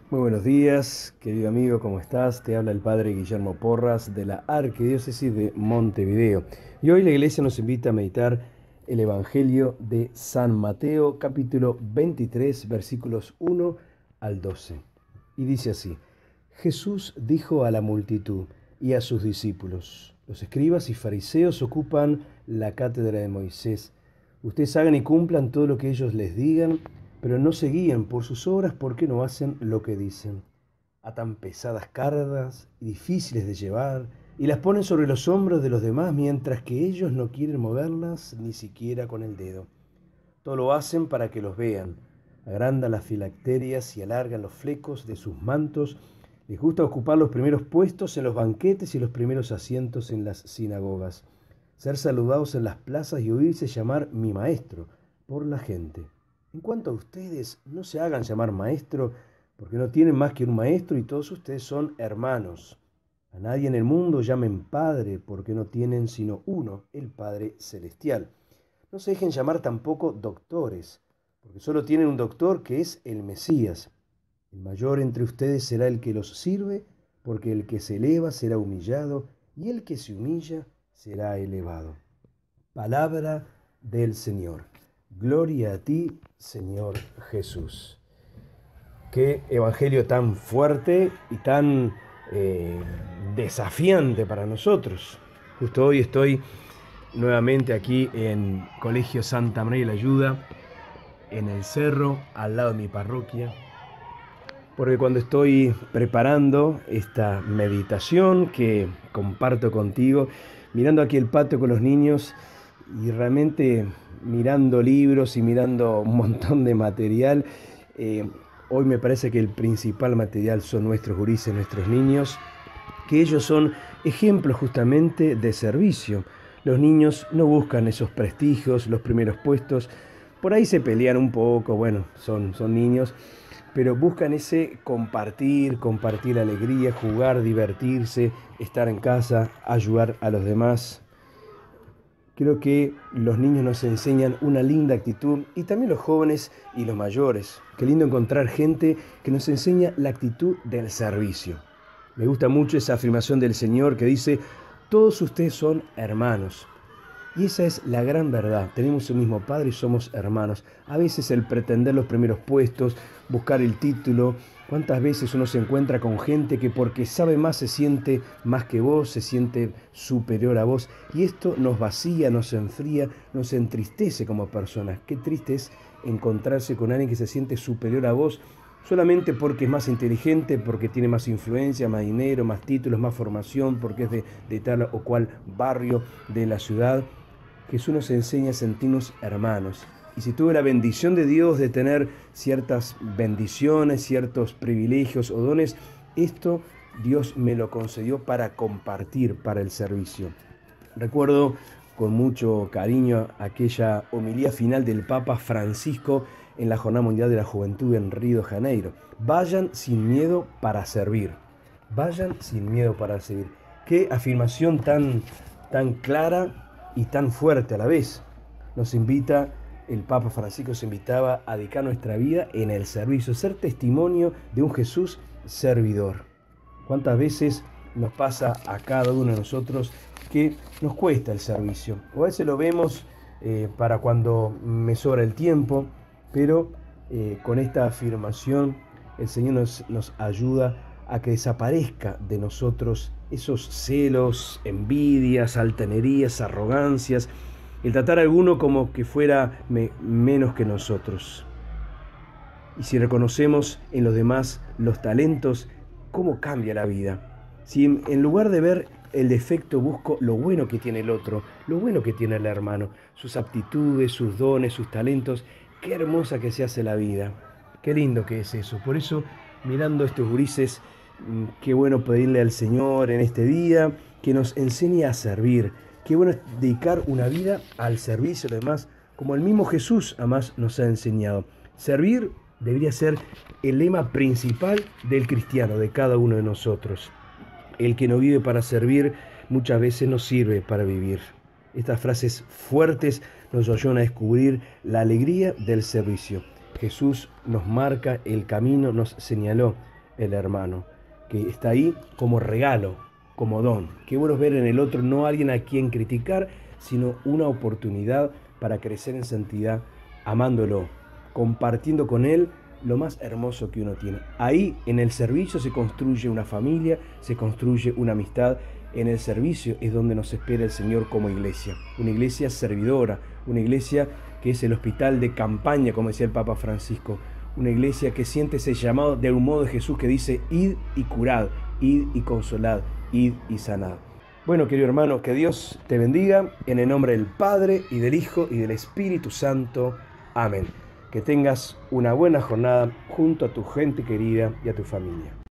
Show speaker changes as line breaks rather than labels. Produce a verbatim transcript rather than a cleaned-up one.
Muy buenos días, querido amigo, ¿cómo estás? Te habla el Padre Guillermo Porras de la Arquidiócesis de Montevideo. Y hoy la iglesia nos invita a meditar el Evangelio de San Mateo, capítulo veintitrés, versículos uno al doce. Y dice así: Jesús dijo a la multitud y a sus discípulos: los escribas y fariseos ocupan la cátedra de Moisés. Ustedes hagan y cumplan todo lo que ellos les digan, pero no se guíen por sus obras porque no hacen lo que dicen. Atan pesadas cargas y difíciles de llevar y las ponen sobre los hombros de los demás mientras que ellos no quieren moverlas ni siquiera con el dedo. Todo lo hacen para que los vean. Agrandan las filacterias y alargan los flecos de sus mantos. Les gusta ocupar los primeros puestos en los banquetes y los primeros asientos en las sinagogas. Ser saludados en las plazas y oírse llamar mi maestro por la gente. En cuanto a ustedes, no se hagan llamar maestro, porque no tienen más que un maestro y todos ustedes son hermanos. A nadie en el mundo llamen padre, porque no tienen sino uno, el Padre Celestial. No se dejen llamar tampoco doctores, porque solo tienen un doctor que es el Mesías. El mayor entre ustedes será el que los sirve, porque el que se eleva será humillado, y el que se humilla será elevado. Palabra del Señor. Gloria a ti, Señor Jesús. Qué evangelio tan fuerte y tan eh, desafiante para nosotros. Justo hoy estoy nuevamente aquí en Colegio Santa María de la Ayuda, en el cerro, al lado de mi parroquia, porque cuando estoy preparando esta meditación que comparto contigo, mirando aquí el patio con los niños y realmente mirando libros y mirando un montón de material, eh, hoy me parece que el principal material son nuestros gurises, nuestros niños, que ellos son ejemplos justamente de servicio. Los niños no buscan esos prestigios, los primeros puestos, por ahí se pelean un poco, bueno, son, son niños, pero buscan ese compartir, compartir alegría, jugar, divertirse, estar en casa, ayudar a los demás. Creo que los niños nos enseñan una linda actitud y también los jóvenes y los mayores. Qué lindo encontrar gente que nos enseña la actitud del servicio. Me gusta mucho esa afirmación del Señor que dice: todos ustedes son hermanos. Y esa es la gran verdad. Tenemos un mismo Padre y somos hermanos. A veces el pretender los primeros puestos, buscar el título. ¿Cuántas veces uno se encuentra con gente que porque sabe más se siente más que vos, se siente superior a vos? Y esto nos vacía, nos enfría, nos entristece como personas. Qué triste es encontrarse con alguien que se siente superior a vos solamente porque es más inteligente, porque tiene más influencia, más dinero, más títulos, más formación, porque es de, de tal o cual barrio de la ciudad. Jesús nos enseña a sentirnos hermanos. Y si tuve la bendición de Dios de tener ciertas bendiciones, ciertos privilegios o dones, esto Dios me lo concedió para compartir, para el servicio. Recuerdo con mucho cariño aquella homilía final del Papa Francisco en la Jornada Mundial de la Juventud en Río de Janeiro. Vayan sin miedo para servir. Vayan sin miedo para servir. Qué afirmación tan, tan clara y tan fuerte a la vez. Nos invita, el Papa Francisco se invitaba a dedicar nuestra vida en el servicio, ser testimonio de un Jesús servidor. ¿Cuántas veces nos pasa a cada uno de nosotros que nos cuesta el servicio? O a veces lo vemos eh, para cuando me sobra el tiempo, pero eh, con esta afirmación el Señor nos, nos ayuda a que desaparezca de nosotros esos celos, envidias, altanerías, arrogancias, el tratar a alguno como que fuera me, menos que nosotros. Y si reconocemos en los demás los talentos, ¿cómo cambia la vida? Si en, en lugar de ver el defecto busco lo bueno que tiene el otro, lo bueno que tiene el hermano, sus aptitudes, sus dones, sus talentos, qué hermosa que se hace la vida. Qué lindo que es eso. Por eso, mirando estos gurises, qué bueno pedirle al Señor en este día que nos enseñe a servir. Qué bueno es dedicar una vida al servicio de los demás, como el mismo Jesús además nos ha enseñado. Servir debería ser el lema principal del cristiano, de cada uno de nosotros. El que no vive para servir, muchas veces no sirve para vivir. Estas frases fuertes nos ayudan a descubrir la alegría del servicio. Jesús nos marca el camino, nos señaló. el hermano, que está ahí como regalo, como don. Qué bueno es ver en el otro no alguien a quien criticar, sino una oportunidad para crecer en santidad, amándolo, compartiendo con él lo más hermoso que uno tiene. Ahí en el servicio se construye una familia, se construye una amistad. En el servicio es donde nos espera el Señor como iglesia. Una iglesia servidora, una iglesia que es el hospital de campaña, como decía el Papa Francisco. Una iglesia que siente ese llamado de un modo de Jesús que dice, id y curad, id y consolad, id y sanad. Bueno, querido hermano, que Dios te bendiga en el nombre del Padre y del Hijo y del Espíritu Santo. Amén. Que tengas una buena jornada junto a tu gente querida y a tu familia.